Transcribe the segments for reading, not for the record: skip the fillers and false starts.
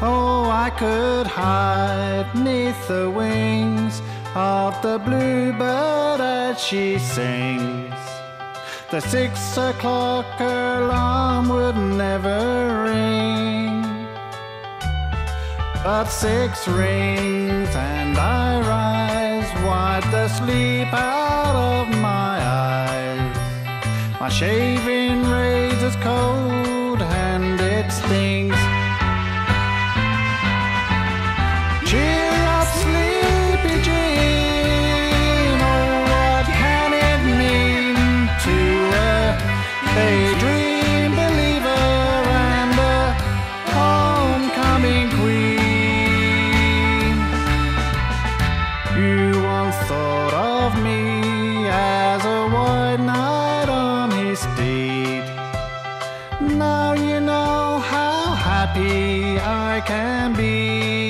Oh, I could hide neath the wings of the bluebird as she sings. The 6 o'clock alarm would never ring, but 6 rings and I rise, wipe the sleep out of my eyes. My shaving razor's cold and it stings. Cheer up, sleepy Jean, oh, what can it mean to a daydream believer and a homecoming queen? You once thought of me as a white knight on his steed. Now you know how happy I can be,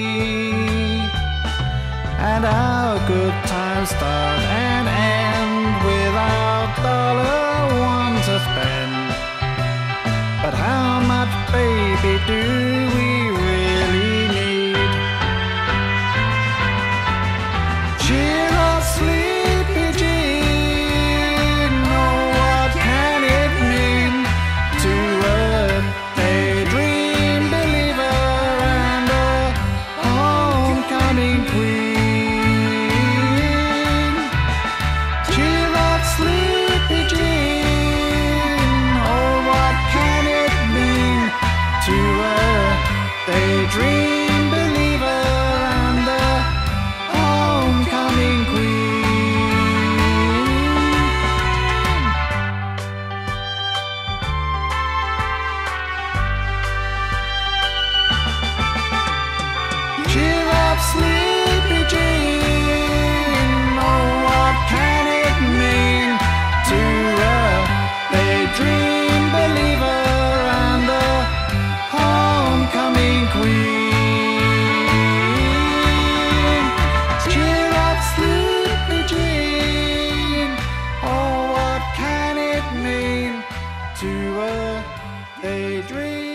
and how good times start and end without $1 to spend. But how much, baby, do we really need? Cheer up, sleepy Jean, oh, what can it mean to a daydream believer and a homecoming queen? Cheer up, sleepy Jean, oh, what can it mean to a daydream believer and a homecoming queen? Cheer up, sleepy Jean, oh, what can it mean to a daydream believer and a homecoming queen? Cheer up, sleepy Jean, oh, what can it mean to a daydream